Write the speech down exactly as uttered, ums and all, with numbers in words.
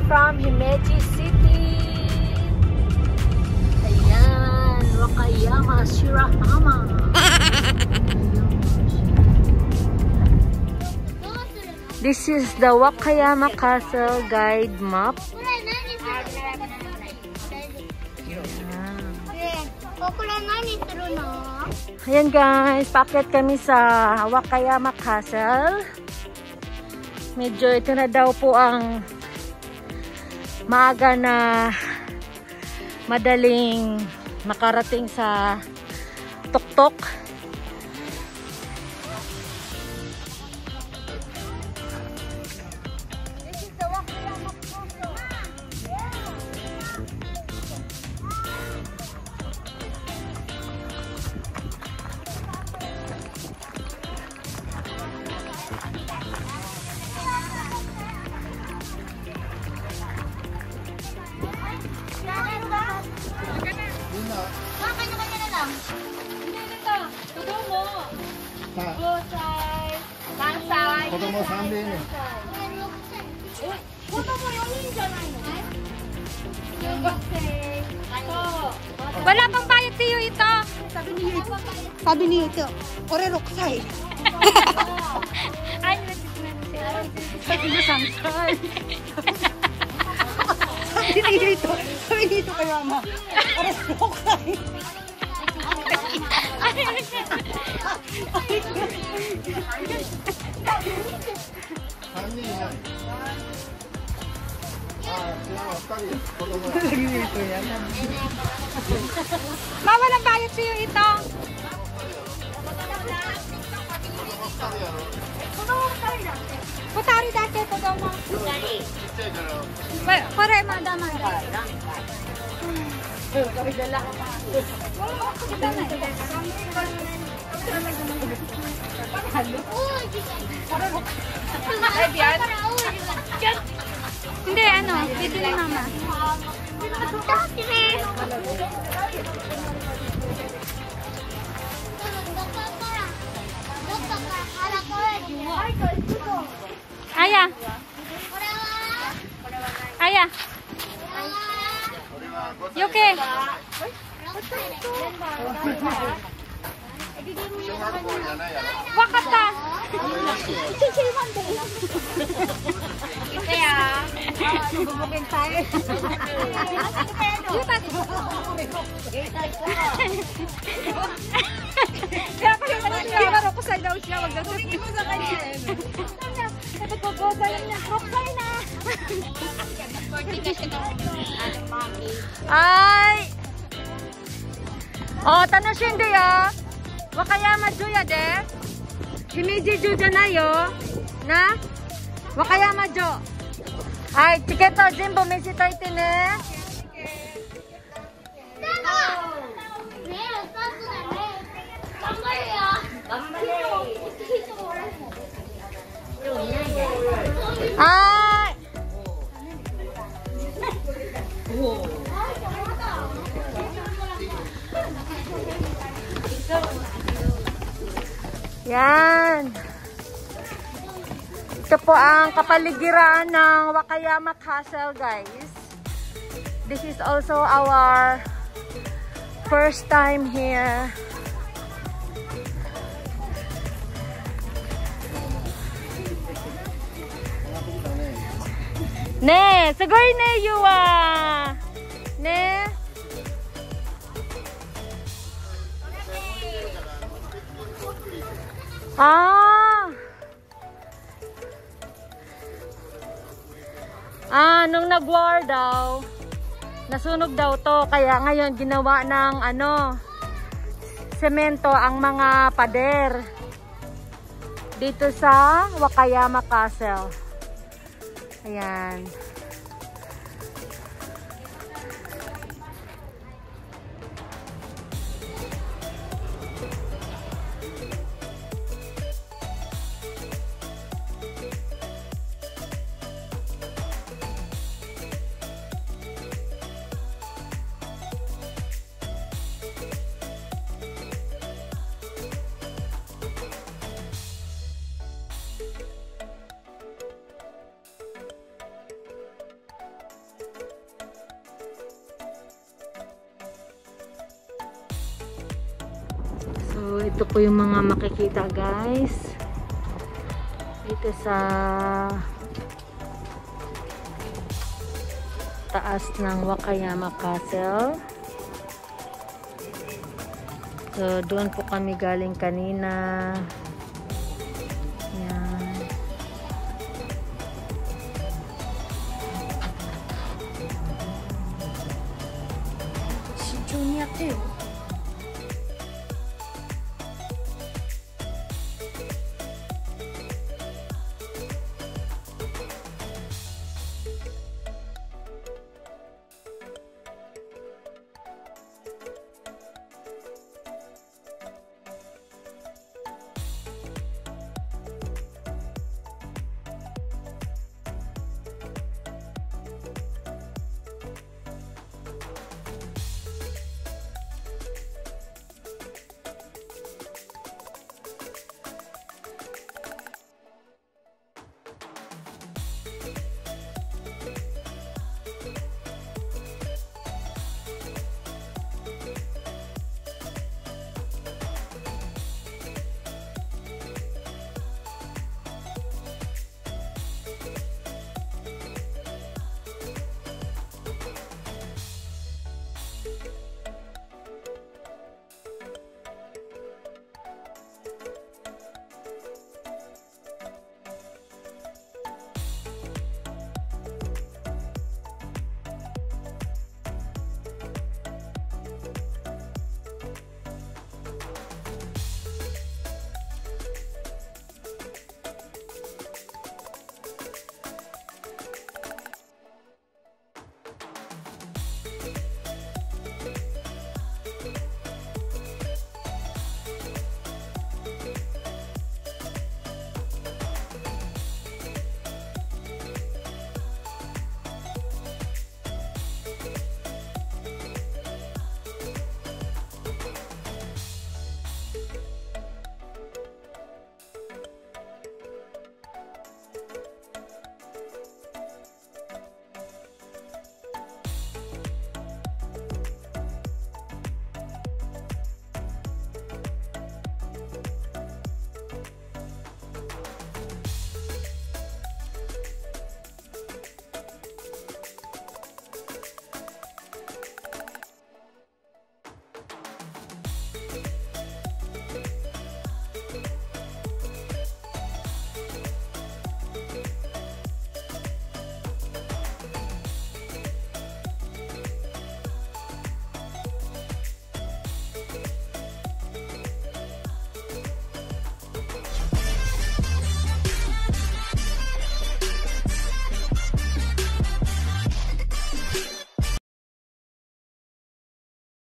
from Himeji City. Ayan, Wakayama Shirahama. This is the Wakayama Castle guide map. Ayan guys, paakyat kami sa Wakayama Castle. Medyo ito na daw po ang maaga na madaling makarating sa tuktok. Wala pang bayad tiyo ito. Sabi ni Yuto. Sabi ni Yuto. Ore roksai. Ay, nagsisinansi. Sabi ni Samsai. Sabi ni Yuto. Sabi ni Yuto kaya ma. Ore roksai. Mama, walang bayad tiyo ito. Putari dati ito daw mo. Pare, madama. Hindi, ano, video ni mama. Aya. Aya. Yuki. Wakata. Kaya, bubugin tayo. Kaya pala pala siya, marokusay daw siya, wag daw siya sa kanya. Ito po, goza lang niya, rokusay na. Ay! Oh, tanoshin ya. Wakayama Juya de. Himeji Ju janayo. Na? Wakayama Jo. Hai, tiketo zenbu mishitoite ne. Hai. Yan. Ito po ang kapaligiran ng Wakayama Castle, guys. This is also our first time here. Ne, sugoi ne yuwa. Ne. Ah. Ah, nung nag-war daw, nasunog daw to. Kaya ngayon ginawa ng ano, semento ang mga pader dito sa Wakayama Castle. Ayan. ito po yung mga makikita guys dito sa taas ng Wakayama Castle. So doon po kami galing kanina. Yan. 慎重にやってよ。